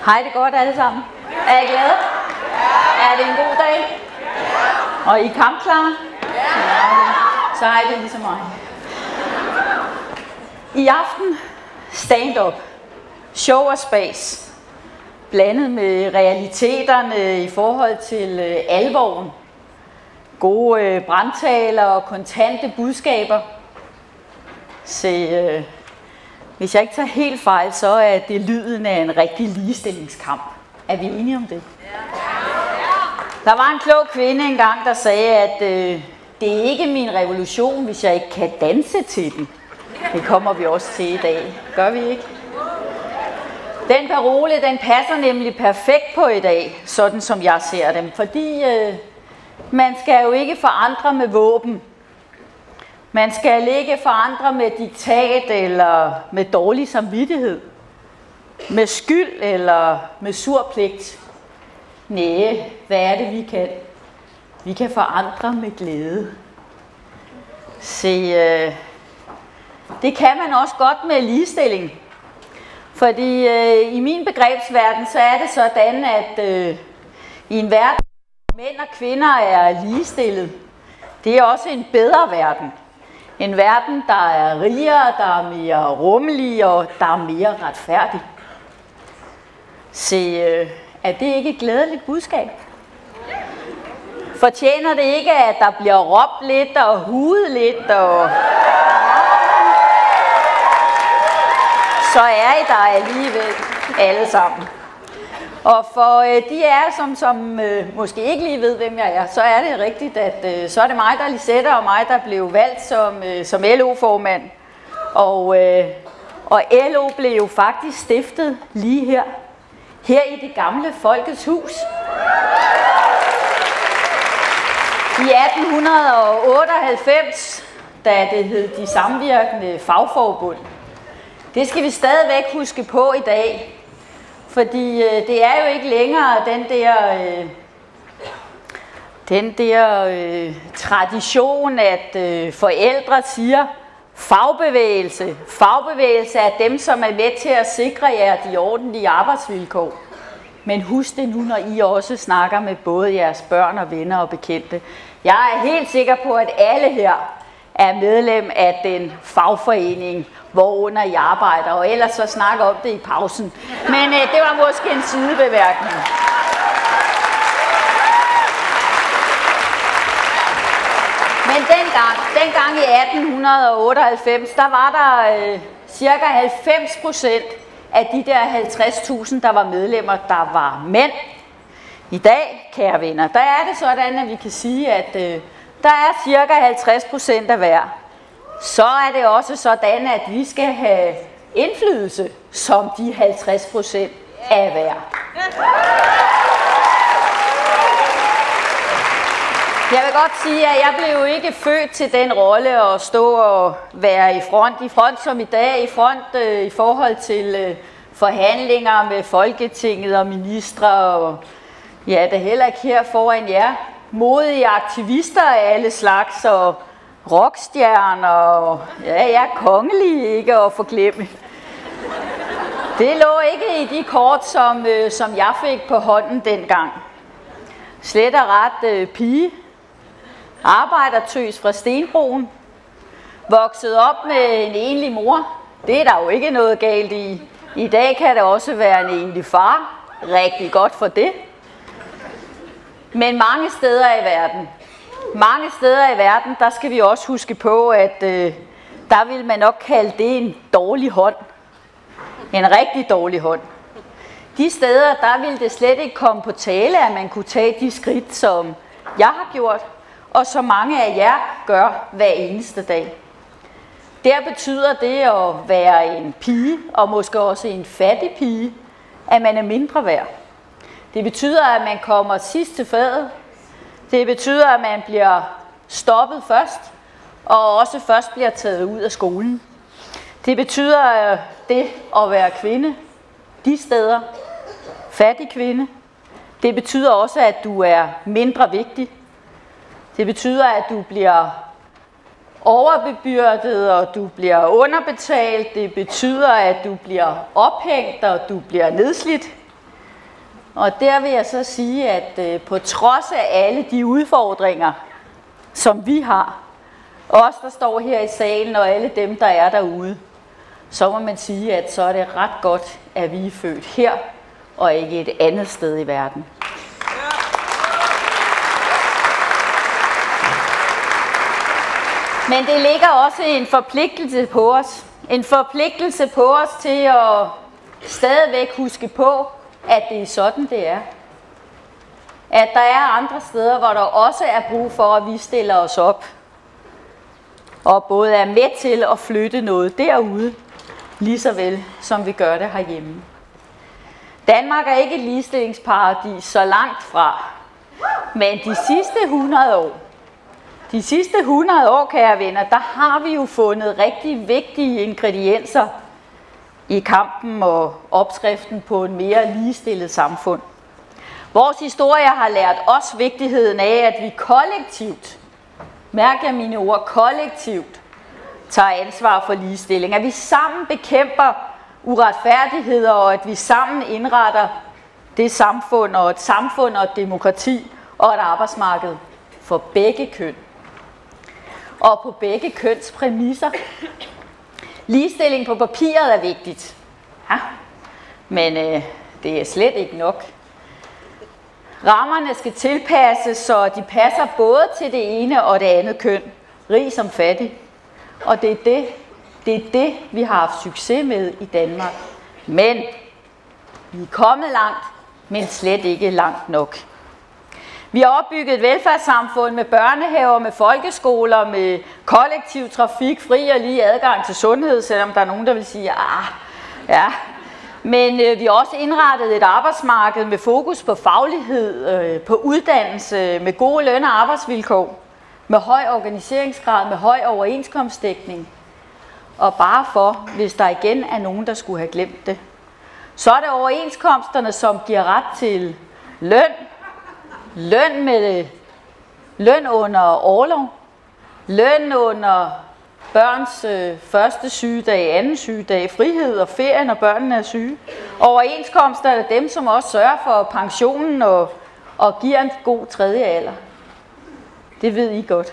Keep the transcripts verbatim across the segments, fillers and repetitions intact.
Hej, det godt alle sammen. Er I glade? Er det en god dag? Og I er kampklare? Så er det ligesom mig. I aften stand-up, show og spas, blandet med realiteterne i forhold til øh, alvoren, gode øh, brandtaler og kontante budskaber. Se, øh, hvis jeg ikke tager helt fejl, så er det lyden af en rigtig ligestillingskamp. Er vi enige om det? Der var en klog kvinde engang, der sagde, at øh, det er ikke min revolution, hvis jeg ikke kan danse til den. Det kommer vi også til i dag. Gør vi ikke? Den parole, den passer nemlig perfekt på i dag, sådan som jeg ser dem. Fordi øh, man skal jo ikke forandre med våben. Man skal ikke forandre med diktat eller med dårlig samvittighed. Med skyld eller med sur pligt. Næh, hvad er det vi kan? Vi kan forandre med glæde. Se, øh, det kan man også godt med ligestilling. Fordi øh, i min begrebsverden, så er det sådan, at øh, i en verden, hvor mænd og kvinder er ligestillet, det er også en bedre verden. En verden, der er rigere, der er mere rummelig og der er mere retfærdig. Se, øh, er det ikke et glædeligt budskab? Fortjener det ikke, at der bliver råbt lidt og hudet lidt og... Så er I der alligevel alle sammen. Og for øh, de af jer, som, som øh, måske ikke lige ved, hvem jeg er, så er det rigtigt, at øh, så er det mig, der er Lisette, og mig, der blev valgt som, øh, som L O-formand. Og, øh, og L O blev jo faktisk stiftet lige her. Her i det gamle Folkets Hus. I atten otteoghalvfems, da det hed De Samvirkende Fagforbund. Det skal vi stadigvæk huske på i dag. Fordi øh, det er jo ikke længere den der, øh, den der øh, tradition, at øh, forældre siger, fagbevægelse. Fagbevægelse er dem, som er med til at sikre jer de ordentlige arbejdsvilkår. Men husk det nu, når I også snakker med både jeres børn og venner og bekendte. Jeg er helt sikker på, at alle her er medlem af den fagforening, hvorunder I arbejder, og ellers så snakke om det i pausen. Men øh, det var måske en sidebemærkning. Men dengang, dengang i atten otteoghalvfems, der var der øh, cirka halvfems procent af de der halvtreds tusind, der var medlemmer, der var mænd. I dag, kære venner, der er det sådan, at vi kan sige, at øh, der er cirka halvtreds procent af hver. Så er det også sådan, at vi skal have indflydelse som de halvtreds procent af hver. Jeg vil godt sige, at jeg blev jo ikke født til den rolle at stå og være i front. I front som i dag, i front øh, i forhold til øh, forhandlinger med Folketinget og ministre. Og, ja, det er heller ikke her foran jer. Modige aktivister af alle slags og rockstjerner og ja, jeg er kongelig, ikke at forglemme. Det lå ikke i de kort, som, øh, som jeg fik på hånden dengang. Slet og ret øh, pige. Arbejdertøs fra Stenbroen. Vokset op med en enlig mor. Det er der jo ikke noget galt i. I dag kan det også være en enlig far. Rigtig godt for det. Men mange steder i verden, mange steder i verden, der skal vi også huske på, at øh, der vil man nok kalde det en dårlig hånd. En rigtig dårlig hånd. De steder, der vil det slet ikke komme på tale, at man kunne tage de skridt, som jeg har gjort, og som mange af jer gør hver eneste dag. Der betyder det at være en pige, og måske også en fattig pige, at man er mindre værd. Det betyder, at man kommer sidst til fadet. Det betyder, at man bliver stoppet først, og også først bliver taget ud af skolen. Det betyder at det at være kvinde de steder, fattig kvinde. Det betyder også, at du er mindre vigtig. Det betyder, at du bliver overbebyrdet, og du bliver underbetalt. Det betyder, at du bliver ophængt, og du bliver nedslidt. Og der vil jeg så sige, at øh, på trods af alle de udfordringer, som vi har, os der står her i salen og alle dem, der er derude, så må man sige, at så er det ret godt, at vi er født her og ikke et andet sted i verden. Men det ligger også en forpligtelse på os. En forpligtelse på os til at stadigvæk huske på, at det er sådan, det er. At der er andre steder, hvor der også er brug for, at vi stiller os op. Og både er med til at flytte noget derude, lige så vel som vi gør det herhjemme. Danmark er ikke et ligestillingsparadis så langt fra. Men de sidste hundrede år, de sidste hundrede år, kære venner, der har vi jo fundet rigtig vigtige ingredienser i kampen og opskriften på en mere ligestillet samfund. Vores historie har lært os vigtigheden af, at vi kollektivt, mærk jeg mine ord, kollektivt tager ansvar for ligestilling. At vi sammen bekæmper uretfærdigheder, og at vi sammen indretter det samfund og et samfund og et demokrati og et arbejdsmarked for begge køn. Og på begge køns præmisser. Ligestilling på papiret er vigtigt. Ja, men øh, det er slet ikke nok. Rammerne skal tilpasses, så de passer både til det ene og det andet køn, rig som fattig. Og det er det, det er det, vi har haft succes med i Danmark. Men vi er kommet langt, men slet ikke langt nok. Vi har opbygget et velfærdssamfund med børnehaver, med folkeskoler, med kollektiv trafik, fri og lige adgang til sundhed, selvom der er nogen, der vil sige, ah, ja. Men øh, vi har også indrettet et arbejdsmarked med fokus på faglighed, øh, på uddannelse, med gode løn- og arbejdsvilkår, med høj organiseringsgrad, med høj overenskomstdækning. Og bare for, hvis der igen er nogen, der skulle have glemt det, så er det overenskomsterne, som giver ret til løn, løn med løn under orlov, løn under børns øh, første sygedag, anden sygedag, frihed og ferie, når børnene er syge. Overenskomster er dem, som også sørger for pensionen og, og giver en god tredje alder. Det ved I godt.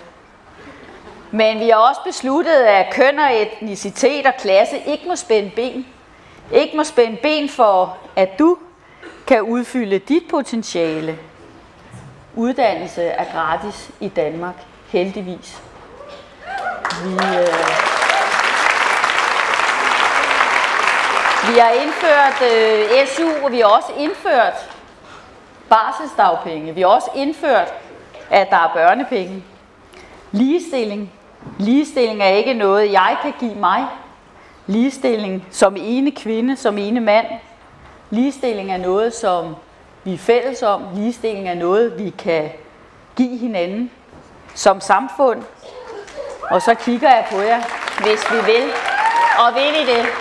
Men vi har også besluttet, at køn og etnicitet og klasse ikke må spænde ben. Ikke må spænde ben for, at du kan udfylde dit potentiale. Uddannelse er gratis i Danmark, heldigvis. Vi, øh, vi har indført øh, S U, og vi har også indført barselsdagpenge. Vi har også indført, at der er børnepenge. Ligestilling. Ligestilling er ikke noget, jeg kan give mig. Ligestilling som ene kvinde, som ene mand. Ligestilling er noget, som vi er fælles om. Ligestilling er noget, vi kan give hinanden som samfund. Og så kigger jeg på jer, hvis vi vil. Og vil I det?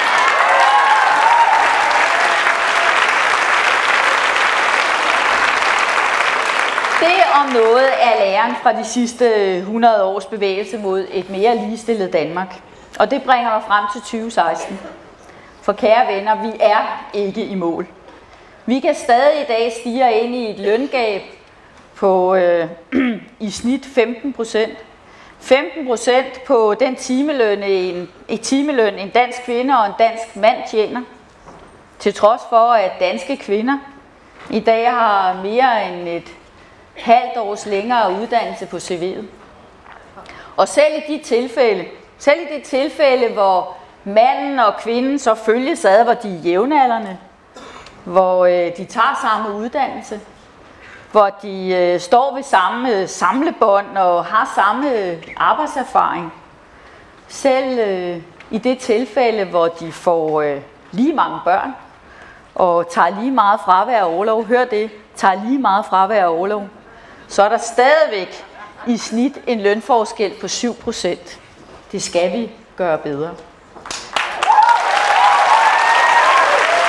Det om noget er læren fra de sidste hundrede års bevægelse mod et mere ligestillet Danmark. Og det bringer mig frem til tyve seksten. For kære venner, vi er ikke i mål. Vi kan stadig i dag stige ind i et løngab på øh, i snit femten procent. femten procent på den timeløn en, en timeløn en dansk kvinde og en dansk mand tjener. Til trods for, at danske kvinder i dag har mere end et halvt års længere uddannelse på C V'et. Og selv i de tilfælde, selv i det tilfælde, hvor manden og kvinden så følges ad, hvor de er jævnaldrende, hvor øh, de tager samme uddannelse, hvor de øh, står ved samme samlebånd og har samme arbejdserfaring. Selv øh, i det tilfælde, hvor de får øh, lige mange børn og tager lige meget fravær og orlov, hør det, tager lige meget fravær og orlov, så er der stadigvæk i snit en lønforskel på syv procent. Det skal vi gøre bedre.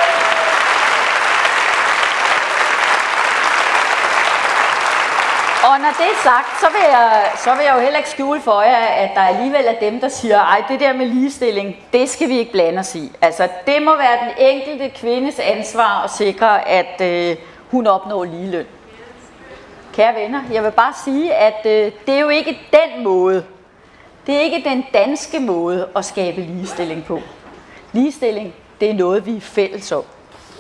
Og når det er sagt, så vil, jeg, så vil jeg jo heller ikke skjule for jer, at der alligevel er dem, der siger, ej, det der med ligestilling, det skal vi ikke blande os i. Altså, det må være den enkelte kvindes ansvar at sikre, at øh, hun opnår ligeløn. Kære venner, jeg vil bare sige, at øh, det er jo ikke den måde, det er ikke den danske måde at skabe ligestilling på. Ligestilling, det er noget, vi er fælles om.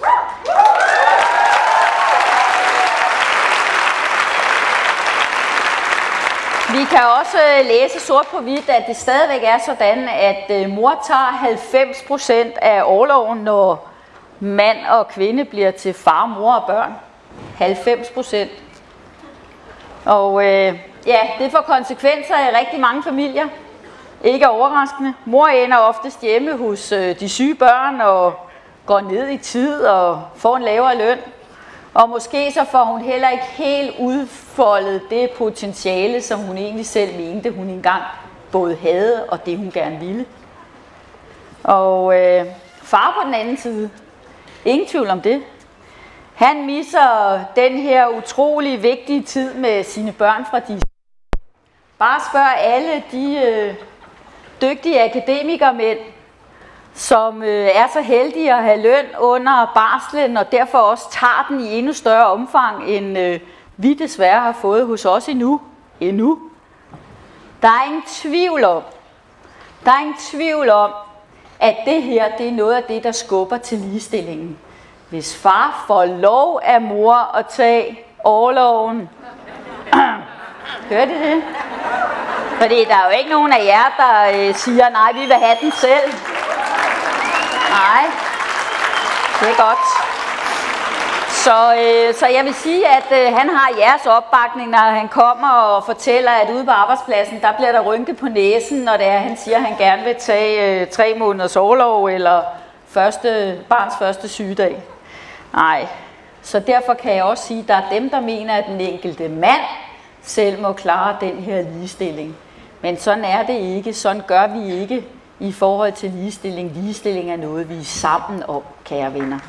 Vi kan også læse sort på hvidt, at det stadigvæk er sådan, at mor tager halvfems procent af orloven, når mand og kvinde bliver til far, mor og børn. halvfems procent. Og øh, ja, det får konsekvenser i rigtig mange familier. Ikke overraskende. Mor ender oftest hjemme hos øh, de syge børn og går ned i tid og får en lavere løn. Og måske så får hun heller ikke helt udfoldet det potentiale, som hun egentlig selv mente, hun engang både havde og det, hun gerne ville. Og øh, far på den anden side, ingen tvivl om det. Han misser den her utrolig vigtige tid med sine børn fra de. Bare spørg alle de øh, dygtige akademikermænd, som øh, er så heldige at have løn under barslen, og derfor også tager den i endnu større omfang, end øh, vi desværre har fået hos os endnu. endnu. Der er ingen tvivl om, der er ingen tvivl om, at det her, det er noget af det, der skubber til ligestillingen. Hvis far får lov af mor at tage orloven, hørte I det? Fordi der er jo ikke nogen af jer, der øh, siger, nej, vi vil have den selv. Nej, det er godt. Så, øh, så jeg vil sige, at øh, han har jeres opbakning, når han kommer og fortæller, at ude på arbejdspladsen, der bliver der rynket på næsen, når det er, han siger, at han gerne vil tage øh, tre måneders orlov eller første, barns første sygedag. Nej, så derfor kan jeg også sige, at der er dem, der mener, at den enkelte mand selv må klare den her ligestilling. Men sådan er det ikke, sådan gør vi ikke i forhold til ligestilling. Ligestilling er noget, vi er sammen om, kære venner.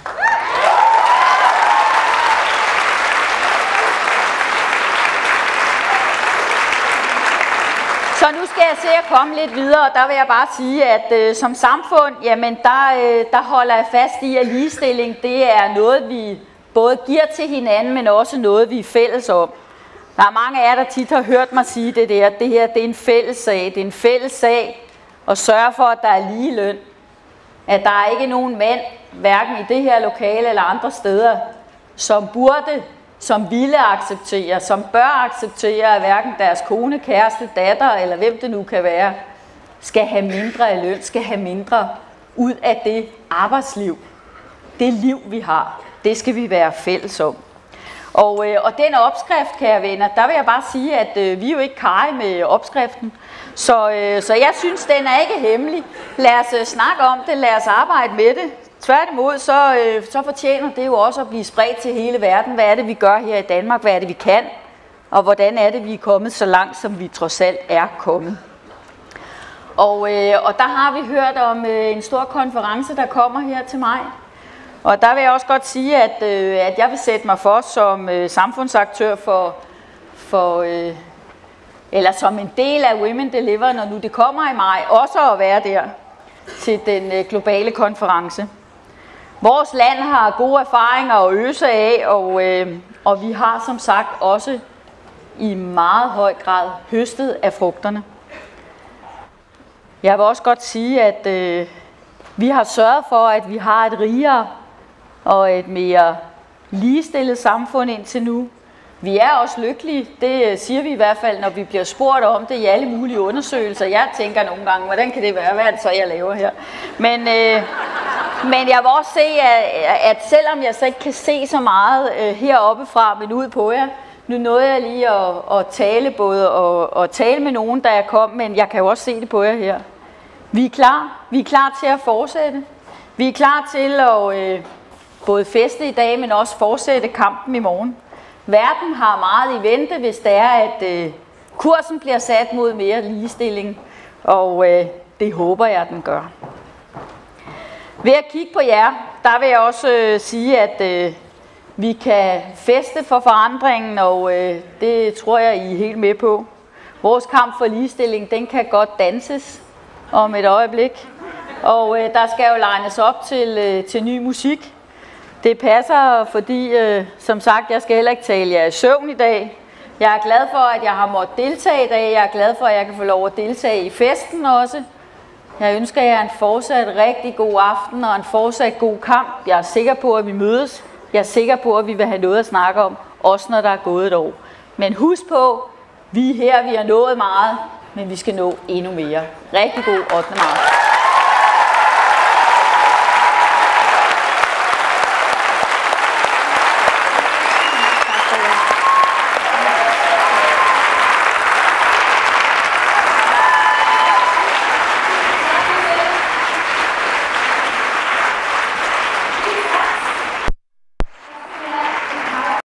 Så nu skal jeg se at komme lidt videre, og der vil jeg bare sige, at øh, som samfund, jamen der, øh, der holder jeg fast i, at ligestilling, det er noget, vi både giver til hinanden, men også noget, vi er fælles om. Der er mange af jer, der tit har hørt mig sige det der, det her, det er en fælles sag, det er en fælles sag at sørge for, at der er lige løn. At der er ikke nogen mænd, hverken i det her lokale eller andre steder, som burde, som ville acceptere, som bør acceptere, at hverken deres kone, kæreste, datter eller hvem det nu kan være, skal have mindre i løn, skal have mindre ud af det arbejdsliv. Det liv, vi har, det skal vi være fælles om. Og, øh, og den opskrift, kære venner, der vil jeg bare sige, at øh, vi er jo ikke karige med opskriften. Så, øh, så jeg synes, den er ikke hemmelig. Lad os øh, snakke om det, lad os arbejde med det. Tværtimod, så, øh, så fortjener det jo også at blive spredt til hele verden. Hvad er det, vi gør her i Danmark? Hvad er det, vi kan? Og hvordan er det, vi er kommet så langt, som vi trods alt er kommet? Og, øh, og der har vi hørt om øh, en stor konference, der kommer her til maj. Og der vil jeg også godt sige, at, øh, at jeg vil sætte mig for som øh, samfundsaktør for, for øh, eller som en del af Women Deliver, når nu det kommer i maj, også at være der til den øh, globale konference. Vores land har gode erfaringer at øse af, og, øh, og vi har som sagt også i meget høj grad høstet af frugterne. Jeg vil også godt sige, at øh, vi har sørget for, at vi har et rigere og et mere ligestillet samfund indtil nu. Vi er også lykkelige, det siger vi i hvert fald, når vi bliver spurgt om det i alle mulige undersøgelser. Jeg tænker nogle gange, hvordan kan det være, hvad er det så, jeg laver her? Men, øh, men jeg vil også se, at, at selvom jeg så ikke kan se så meget øh, heroppe fra, men ud på jer, nu nåede jeg lige at, at tale både og, og tale med nogen, da jeg kom, men jeg kan jo også se det på jer her. Vi er klar. Vi er klar til at fortsætte. Vi er klar til at øh, både feste i dag, men også fortsætte kampen i morgen. Verden har meget i vente, hvis det er, at øh, kursen bliver sat mod mere ligestilling, og øh, det håber jeg, den gør. Ved at kigge på jer, der vil jeg også øh, sige, at øh, Vi kan feste for forandringen, og øh, det tror jeg, I er helt med på. Vores kamp for ligestilling, den kan godt danses om et øjeblik. Og øh, der skal jo legnes op til, øh, til ny musik. Det passer, fordi, øh, som sagt, jeg skal heller ikke tale jer i søvn i dag. Jeg er glad for, at jeg har måttet deltage i dag. Jeg er glad for, at jeg kan få lov at deltage i festen også. Jeg ønsker jer en fortsat rigtig god aften og en fortsat god kamp. Jeg er sikker på, at vi mødes. Jeg er sikker på, at vi vil have noget at snakke om, også når der er gået et år. Men husk på, vi er her, vi har nået meget, men vi skal nå endnu mere. Rigtig god ottende marts.